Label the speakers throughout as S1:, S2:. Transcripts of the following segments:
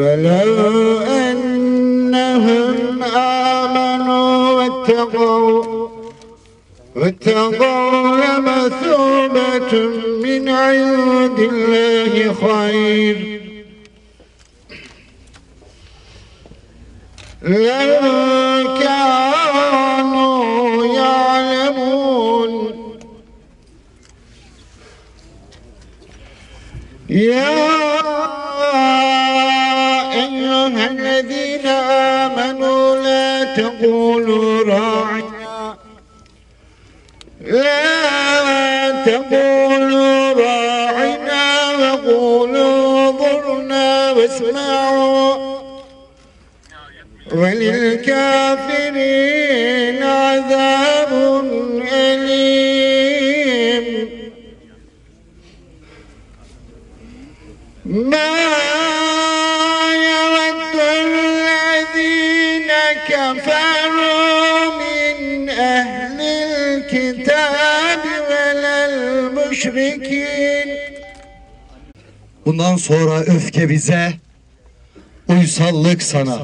S1: ولو أنهم آمنوا واتقوا لمثوبة من عند الله خير لو كانوا يعلمون يا أيها الذين آمنوا لا تقولوا راعنا وقولوا انظرنا واسمعوا وللكافرين عذاب أليم ما يود الذين كفروا من أهل الكتاب ولا المشركين.
S2: Bundan sonra öfke bize, uysallık sana.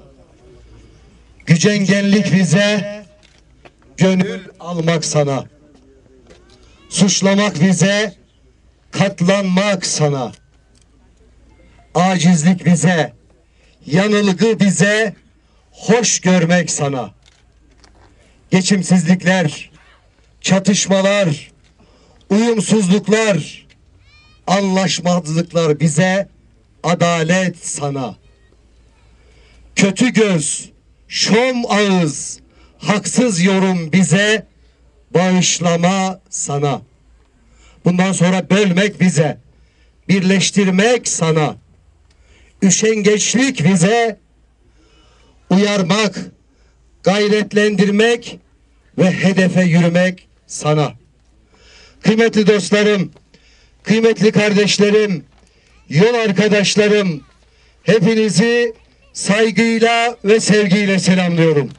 S2: Gücengenlik bize, gönül almak sana. Suçlamak bize, katlanmak sana. Acizlik bize, yanılgı bize, hoş görmek sana. Geçimsizlikler, çatışmalar, uyumsuzluklar, anlaşmazlıklar bize, adalet sana. Kötü göz, şom ağız, haksız yorum bize, bağışlama sana. Bundan sonra bölmek bize, birleştirmek sana. Üşengeçlik bize, uyarmak, gayretlendirmek ve hedefe yürümek sana. Kıymetli dostlarım, kıymetli kardeşlerim, yol arkadaşlarım, hepinizi saygıyla ve sevgiyle selamlıyorum.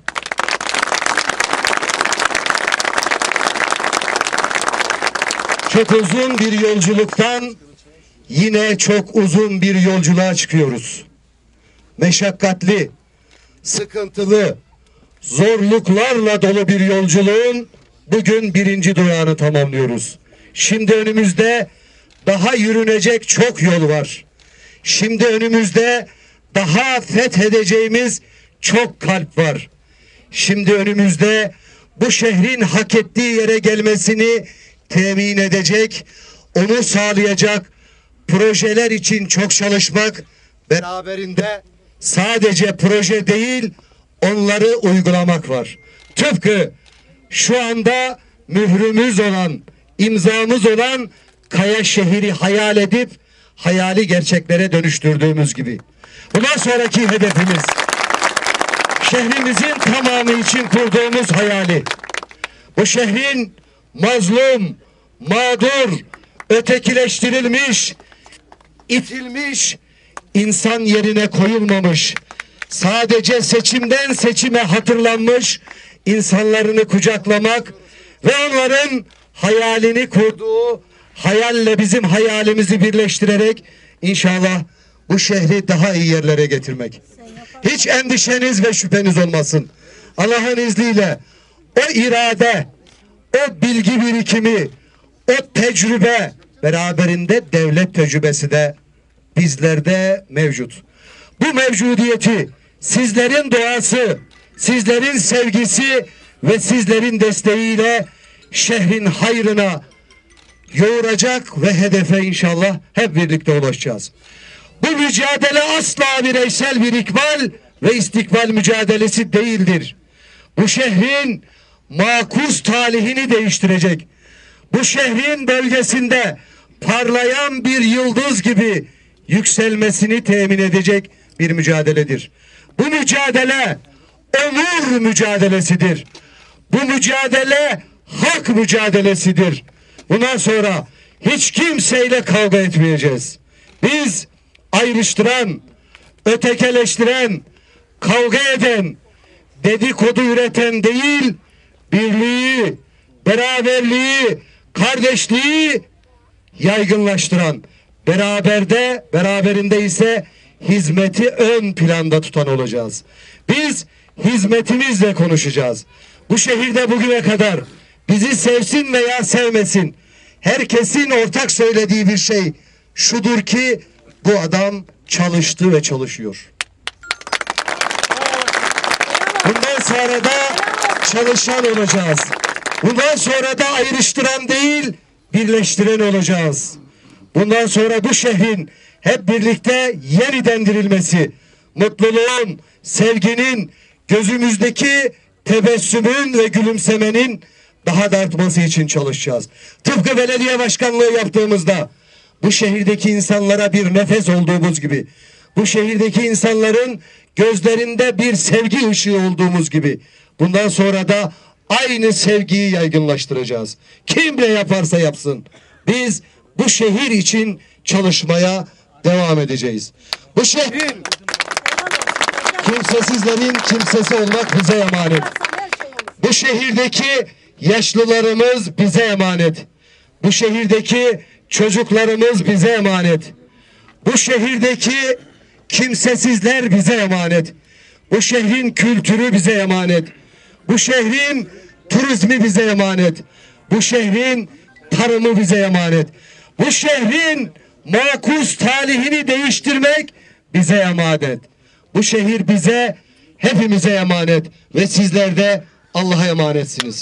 S2: Çok uzun bir yolculuktan yine çok uzun bir yolculuğa çıkıyoruz. Meşakkatli, sıkıntılı, zorluklarla dolu bir yolculuğun bugün birinci durağını tamamlıyoruz. Şimdi önümüzde daha yürünecek çok yol var. Şimdi önümüzde daha fethedeceğimiz çok kalp var. Şimdi önümüzde bu şehrin hak ettiği yere gelmesini temin edecek, onu sağlayacak projeler için çok çalışmak, beraberinde sadece proje değil, onları uygulamak var. Tıpkı şu anda mührümüz olan, imzamız olan Kaya şehri hayal edip hayali gerçeklere dönüştürdüğümüz gibi. Bundan sonraki hedefimiz şehrimizin tamamı için kurduğumuz hayali. Bu şehrin mazlum, mağdur, ötekileştirilmiş, itilmiş, insan yerine koyulmamış, sadece seçimden seçime hatırlanmış insanlarını kucaklamak ve onların hayalini kurduğu hayalle bizim hayalimizi birleştirerek inşallah bu şehri daha iyi yerlere getirmek. Hiç endişeniz ve şüpheniz olmasın. Allah'ın izniyle o irade, o bilgi birikimi, o tecrübe beraberinde devlet tecrübesi de bizlerde mevcut. Bu mevcudiyeti sizlerin duası, sizlerin sevgisi ve sizlerin desteğiyle şehrin hayrına yoğuracak ve hedefe inşallah hep birlikte ulaşacağız. Bu mücadele asla bireysel bir ikbal ve istikbal mücadelesi değildir. Bu şehrin makus talihini değiştirecek, bu şehrin bölgesinde parlayan bir yıldız gibi yükselmesini temin edecek bir mücadeledir. Bu mücadele onur mücadelesidir. Bu mücadele hak mücadelesidir. Bundan sonra hiç kimseyle kavga etmeyeceğiz. Biz ayrıştıran, ötekeleştiren, kavga eden, dedikodu üreten değil, birliği, beraberliği, kardeşliği yaygınlaştıran, beraberinde ise hizmeti ön planda tutan olacağız. Biz hizmetimizle konuşacağız. Bu şehirde bugüne kadar bizi sevsin veya sevmesin, herkesin ortak söylediği bir şey şudur ki bu adam çalıştı ve çalışıyor. Bundan sonra da çalışan olacağız. Bundan sonra da ayrıştıran değil, birleştiren olacağız. Bundan sonra bu şehrin hep birlikte yeniden dirilmesi, mutluluğun, sevginin, gözümüzdeki tebessümün ve gülümsemenin daha da artması için çalışacağız. Tıpkı belediye başkanlığı yaptığımızda bu şehirdeki insanlara bir nefes olduğumuz gibi, bu şehirdeki insanların gözlerinde bir sevgi ışığı olduğumuz gibi bundan sonra da aynı sevgiyi yaygınlaştıracağız. Kim ne yaparsa yapsın biz bu şehir için çalışmaya devam edeceğiz. Bu şehrin kimsesizlerin kimsesi olmak bize emanet. Bu şehirdeki yaşlılarımız bize emanet. Bu şehirdeki çocuklarımız bize emanet. Bu şehirdeki kimsesizler bize emanet. Bu şehrin kültürü bize emanet. Bu şehrin turizmi bize emanet. Bu şehrin tarımı bize emanet. Bu şehrin makus talihini değiştirmek bize emanet. Bu şehir bize, hepimize emanet ve sizler de Allah'a emanetsiniz.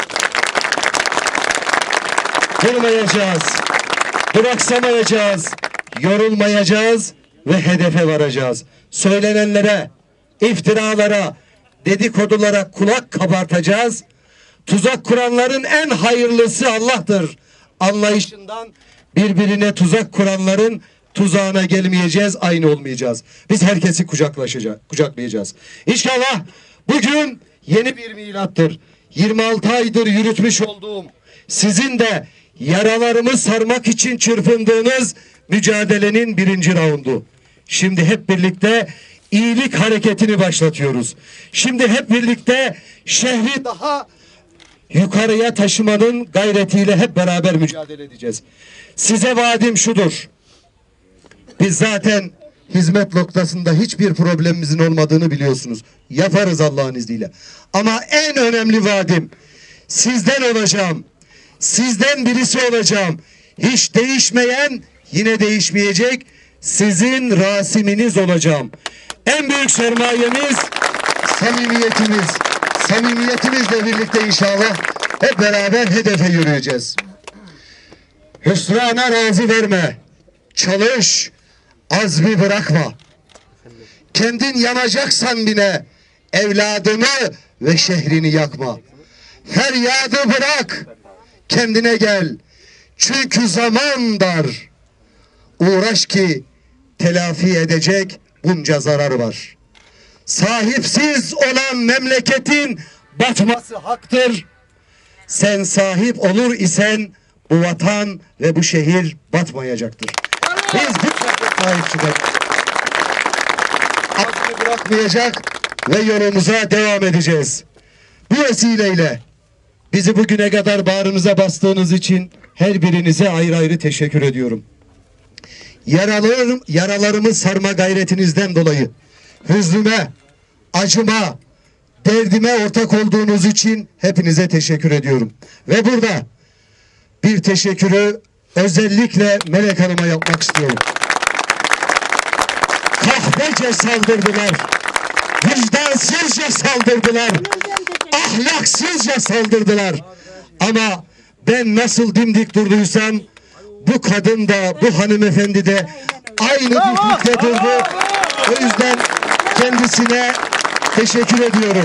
S2: Durmayacağız, duraksamayacağız, yorulmayacağız ve hedefe varacağız. Söylenenlere, iftiralara, dedikodulara kulak kabartacağız. Tuzak kuranların en hayırlısı Allah'tır anlayışından birbirine tuzak kuranların tuzağına gelmeyeceğiz, aynı olmayacağız. Biz herkesi kucaklayacağız. İnşallah bugün yeni bir milattır. 26 aydır yürütmüş olduğum, sizin de yaralarımı sarmak için çırpındığınız mücadelenin 1. raundu. Şimdi hep birlikte iyilik hareketini başlatıyoruz. Şimdi hep birlikte şehri daha yukarıya taşımanın gayretiyle hep beraber mücadele edeceğiz. Size vaadim şudur. Biz zaten hizmet noktasında hiçbir problemimizin olmadığını biliyorsunuz. Yaparız Allah'ın izniyle. Ama en önemli vaadim, sizden olacağım. Sizden birisi olacağım. Hiç değişmeyen, yine değişmeyecek, sizin rasiminiz olacağım. En büyük sermayemiz samimiyetimiz. Samimiyetimizle birlikte inşallah hep beraber hedefe yürüyeceğiz. Hüsrana razı verme. Çalış, azmi bırakma. Kendin yanacaksan bile evladını ve şehrini yakma. Feryadı bırak, kendine gel. Çünkü zaman dar. Uğraş ki telafi edecek bunca zarar var. Sahipsiz olan memleketin batması haktır. Sen sahip olur isen bu vatan ve bu şehir batmayacaktır. Biz bu şehre sahip çıkacağız. Azmi bırakmayacak ve yolumuza devam edeceğiz. Bu vesileyle bizi bugüne kadar bağrınıza bastığınız için her birinize ayrı ayrı teşekkür ediyorum. Yaralarımı sarma gayretinizden dolayı hüznüme, acıma, derdime ortak olduğunuz için hepinize teşekkür ediyorum. Ve burada bir teşekkürü özellikle Melek Hanım'a yapmak istiyorum. Kahpece saldırdılar, vicdansızca saldırdılar, ahlaksızca saldırdılar. Ama ben nasıl dimdik durduysam bu kadın da bu hanımefendi de aynı dimdikte durdu. O yüzden kendisine teşekkür ediyorum.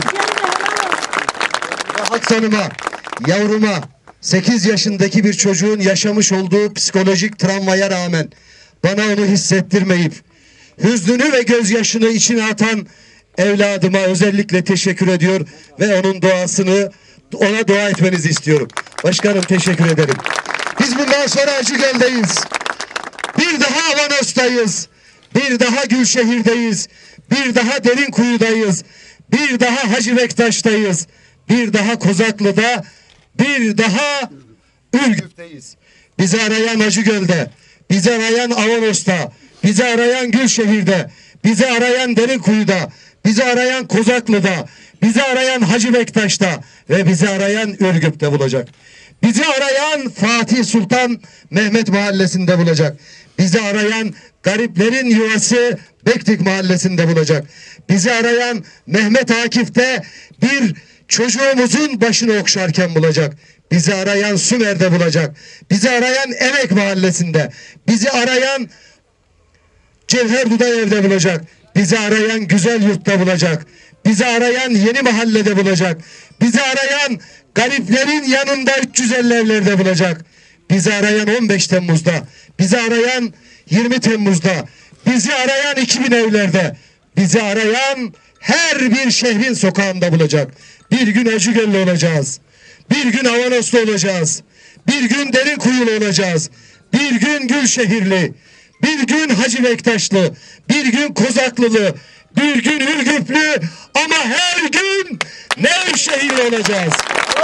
S2: Ve Hak Hanım'a, yavruma, 8 yaşındaki bir çocuğun yaşamış olduğu psikolojik travmaya rağmen bana onu hissettirmeyip hüznünü ve gözyaşını içine atan evladıma özellikle teşekkür ediyor ve onun duasını, ona dua etmenizi istiyorum. Başkanım, teşekkür ederim. Biz bundan sonra Acıgöl'deyiz. Bir daha Avanos'tayız. Bir daha Gülşehir'deyiz. Bir daha Derinkuyu'dayız. Bir daha Hacı Bektaş'tayız. Bir daha Kozaklı'da. Bir daha Ürgüp'teyiz. Bizi arayan Acıgöl'de, bizi arayan Avanos'ta, bizi arayan Gülşehir'de, bizi arayan Derinkuyu'da, bizi arayan Kozaklı'da, bizi arayan Hacı Bektaş'ta ve bizi arayan Ürgüp'te bulacak. Bizi arayan Fatih Sultan Mehmet Mahallesi'nde bulacak. Bizi arayan Gariplerin Yuvası Bektik Mahallesi'nde bulacak. Bizi arayan Mehmet Akif'te bir çocuğumuzun başını okşarken bulacak. Bizi arayan Sümer'de bulacak. Bizi arayan Emek Mahallesi'nde. Bizi arayan Cevher Dudayev'de bulacak. Bizi arayan Güzel Yurt'ta bulacak. Bizi arayan Yeni Mahalle'de bulacak. Bizi arayan Gariplerin yanında 350 evlerde bulacak. Bizi arayan 15 Temmuz'da. Bizi arayan 20 Temmuz'da. Bizi arayan 2000 evlerde. Bizi arayan her bir şehrin sokağında bulacak. Bir gün Acıgöl'lü olacağız. Bir gün Avanos'ta olacağız. Bir gün Derinkuyu'lu olacağız. Bir gün Gülşehirli. Bir gün Hacı Bektaşlı. Bir gün Kozaklılı. Bir gün Ürgüplü. Ama her gün Nevşehirli olacağız.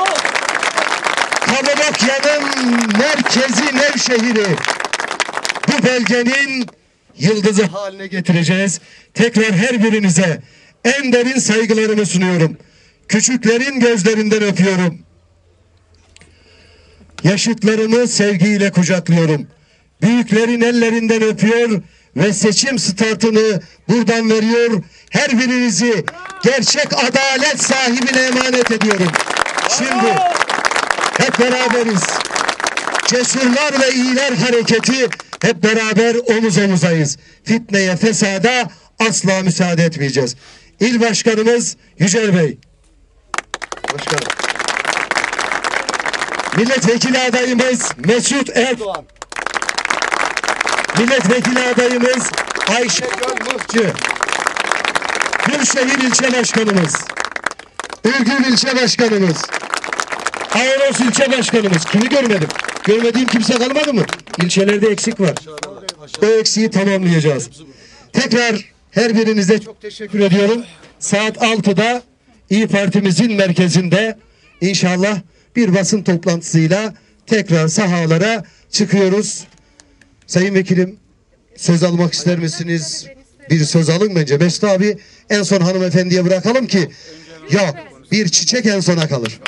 S2: Kapadokya'nın merkezi Nevşehir'i bu belgenin yıldızı haline getireceğiz. Tekrar her birinize en derin saygılarımı sunuyorum. Küçüklerin gözlerinden öpüyorum. Yaşıtlarımı sevgiyle kucaklıyorum. Büyüklerin ellerinden öpüyor ve seçim startını buradan veriyor. Her birinizi gerçek adalet sahibine emanet ediyorum. Şimdi hep beraberiz. Cesurlar ve iyiler hareketi hep beraber omuz omuzayız. Fitneye, fesada asla müsaade etmeyeceğiz. İl Başkanımız Yücel Bey. Başkanım. Milletvekili adayımız Mesut Erdoğan. Milletvekili adayımız Ayşe Gölmühçü. Gülşehir İlçe Başkanımız. Ürgüp İlçe Başkanımız. Avanos İlçe Başkanımız. Kimi görmedim? Görmediğim kimse kalmadı mı? İlçelerde eksik var. O eksiği tamamlayacağız. Tekrar her birinize çok teşekkür ediyorum. Saat 6'da İYİ Parti'mizin merkezinde inşallah bir basın toplantısıyla tekrar sahalara çıkıyoruz. Sayın Vekilim, söz almak ister misiniz? Bir söz alın bence. Mesut abi en son hanımefendiye bırakalım ki yok, bir çiçek en sona kalır.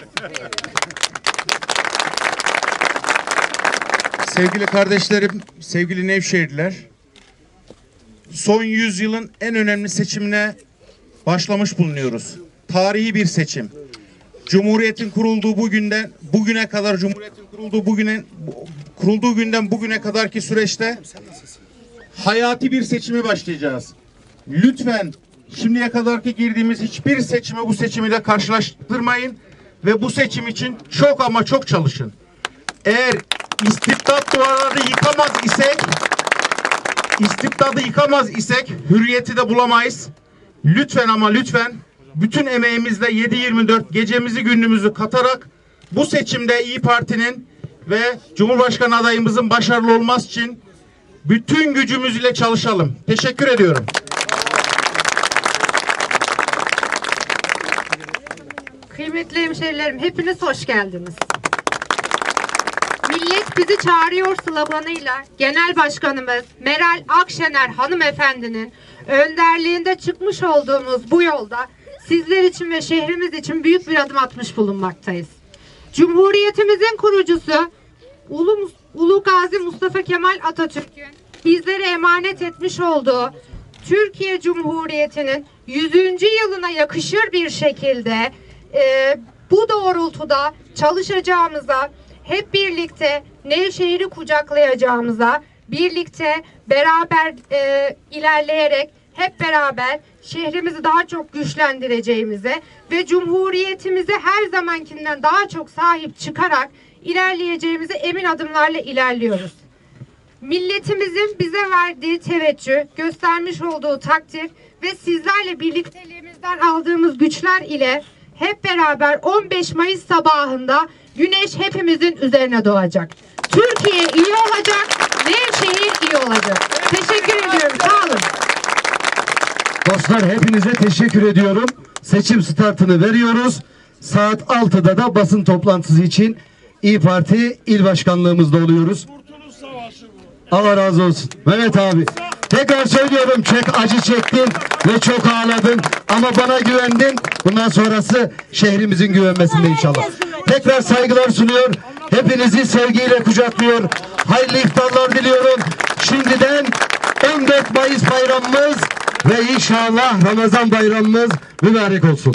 S3: Sevgili kardeşlerim, sevgili Nevşehirliler, son yüzyılın en önemli seçimine başlamış bulunuyoruz. Tarihi bir seçim. Cumhuriyetin kurulduğu bugüne kadar, kurulduğu günden bugüne kadarki süreçte hayati bir seçimi başlayacağız. Lütfen şimdiye kadarki girdiğimiz hiçbir seçimi bu seçimiyle karşılaştırmayın ve bu seçim için çok ama çok çalışın. Eğer istibdat duvarları yıkamaz isek hürriyeti de bulamayız. Lütfen ama lütfen bütün emeğimizle 7/24 gecemizi gündüzümüzü katarak bu seçimde İYİ Parti'nin ve Cumhurbaşkanı adayımızın başarılı olması için bütün gücümüzle çalışalım. Teşekkür ediyorum.
S4: Kıymetli hemşehrilerim, hepiniz hoş geldiniz. Millet bizi çağırıyor sloganıyla Genel Başkanımız Meral Akşener hanımefendinin önderliğinde çıkmış olduğumuz bu yolda sizler için ve şehrimiz için büyük bir adım atmış bulunmaktayız. Cumhuriyetimizin kurucusu Ulu Gazi Mustafa Kemal Atatürk'ün bizlere emanet etmiş olduğu Türkiye Cumhuriyeti'nin 100. yılına yakışır bir şekilde bu doğrultuda çalışacağımıza, hep birlikte Nevşehir'i kucaklayacağımıza, birlikte beraber ilerleyerek hep beraber şehrimizi daha çok güçlendireceğimize ve Cumhuriyetimize her zamankinden daha çok sahip çıkarak ilerleyeceğimize emin adımlarla ilerliyoruz. Milletimizin bize verdiği teveccüh, göstermiş olduğu takdir ve sizlerle birlikteliğimizden aldığımız güçler ile hep beraber 15 Mayıs sabahında güneş hepimizin üzerine doğacak. Türkiye iyi olacak, Nevşehir iyi olacak. Teşekkür ediyorum, sağ olun.
S2: Dostlar, hepinize teşekkür ediyorum. Seçim startını veriyoruz. Saat 6'da da basın toplantısı için İYİ Parti il başkanlığımızda oluyoruz. Allah razı olsun. Mehmet abi. Tekrar söylüyorum, çok acı çektin ve çok ağladın ama bana güvendin. Bundan sonrası şehrimizin güvenmesinde inşallah. Tekrar saygılar sunuyor. Hepinizi sevgiyle kucaklıyor. Hayırlı iftarlar diliyorum. Şimdiden 14 Mayıs bayramımız ve inşallah Ramazan bayramımız mübarek olsun.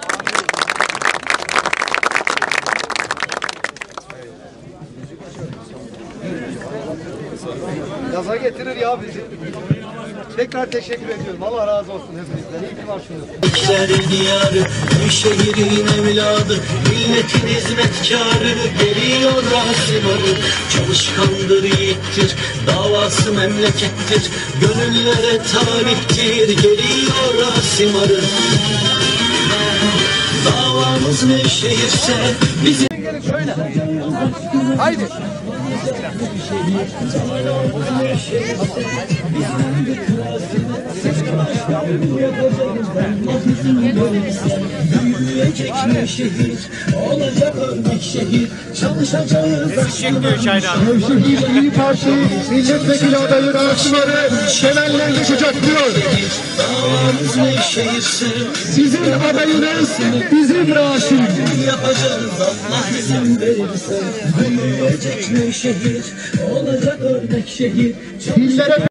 S5: Gaza getirir ya bizi. Tekrar teşekkür ediyorum. Allah razı olsun hepinizden. İyi ki varsınız.
S6: İçer diyarı, bir şehrin evladı, milletin hizmetkarı, geliyor Rasim Arı. Çalışkandır, yiğittir, davası memlekettir, gönüllere taliptir, geliyor Rasim Arı. Davamız Nevşehir'se bizim...
S5: Gelin şöyle. Haydi.
S6: Büyüyecek şehir, olacak örnek şehir, çalışacağız.
S5: Nevşehir İYİ Parti milletvekili adayı Rasim Arı temelden geçecek diyor.
S6: Davamız Nevşehir'se
S5: Sizin adayınız bizim Rasim.
S6: yapacağız Allah izin verirse. Büyüyecek şehir, olacak örnek şehir.
S5: Dillere